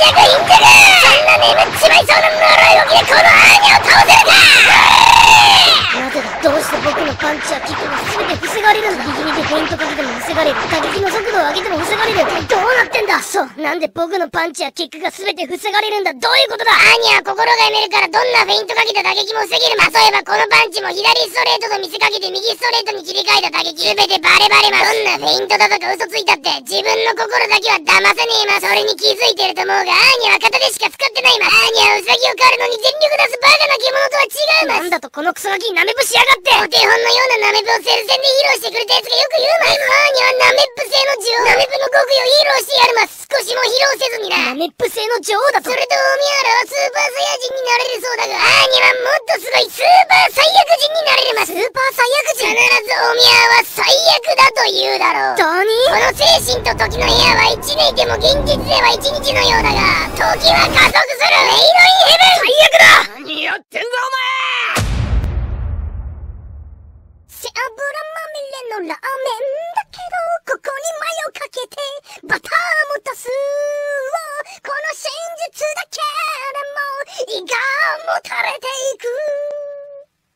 眠っちまいそうな呪い動きでこのアーニャを倒せるか。なぜだ、どうして僕のパンチやキックが全て防がれるんだ。右にでフェイントかけても防がれる、打撃の速度を上げても防がれる。どうなってんだ。そう、なんで僕のパンチやキックが全て防がれるんだ。どういうことだ。アーニャは心が読めるからどんなフェイントかけた打撃も防げる。例えばこのパンチも左ストレートと見せかけて右ストレートに切り替えた打撃全てバレバレます。どんなフェイントだとか嘘ついたって自分の心だけは騙せねえま。それに気づいてると思うが、アーニャは片手しか使ってないま。アーニャはウサギを狩るのに全力出すバカな獣とは違うま。なんだとこのクソガキナメプしやがって。お手本のようなナメプを戦線で披露してくれたやつがよく言うま。でもアーニャはナメップ製の女王。ナメプの極意を披露してやるます。少しも披露せずにな。ナメップ製の女王だと。それとおみやらはスーパーサイヤ人になれるそうだが、アーニャはもっとすごいスーパー最悪人になれるます。スーパー最悪人。必ずおみやは最悪だと言うだろう。この精神と時の部屋は1年いても現実では1日のようだが、時は加速する。メイドインヘブン。最悪だ。何やってんだお前。背脂まみれのラーメンだけど、ここにマヨかけてバターも足す。この真実だけでも胃がもたれていく。